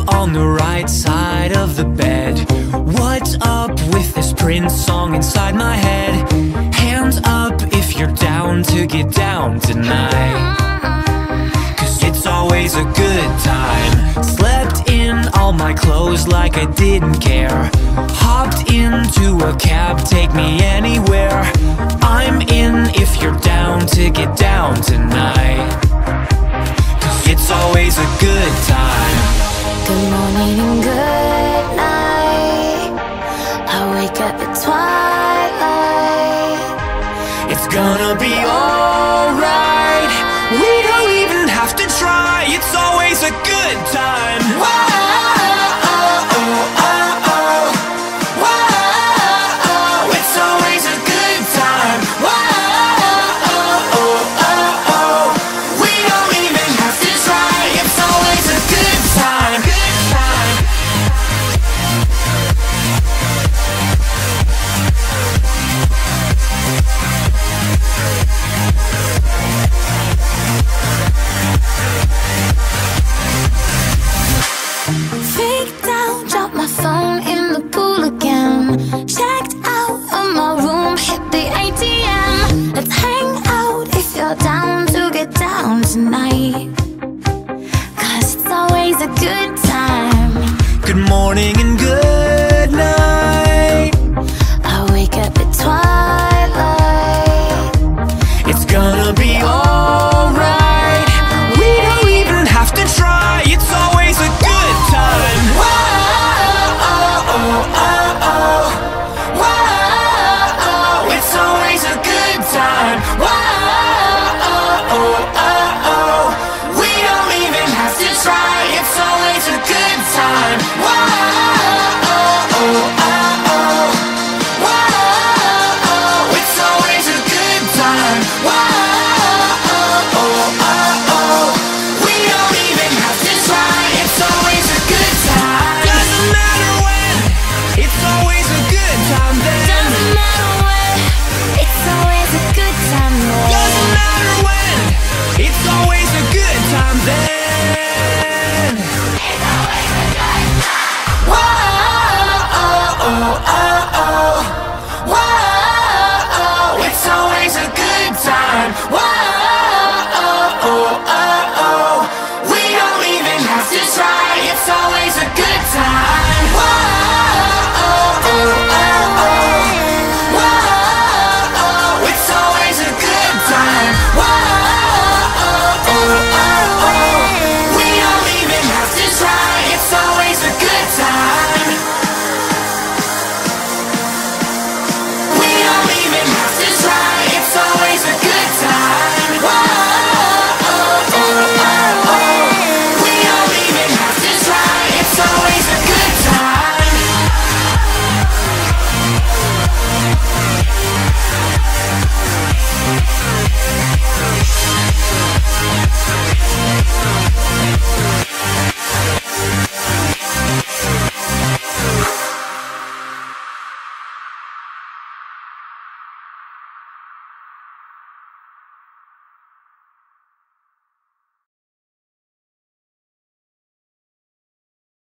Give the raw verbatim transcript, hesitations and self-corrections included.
on the right side of the bed. What's up with this Prince song inside my head? Hands up if you're down to get down tonight, 'cause it's always a good time. Slept in all my clothes like I didn't care. Hopped into a cab, take me anywhere. I'm in if you're down to get down tonight, 'cause it's always a good time. Good morning and good night. I wake up at twilight. It's gonna be alright. We don't even have to try. It's always a good time. Whoa, oh, oh, oh, oh. Whoa, it's always a good time. Whoa, oh, oh, oh, oh. We don't even have to try. It's always a good time. Good time. Freaked out, dropped my phone in the pool again. Checked out of my room, hit the A T M. Let's hang out if you're down to get down tonight, 'cause it's always a good time. Good morning and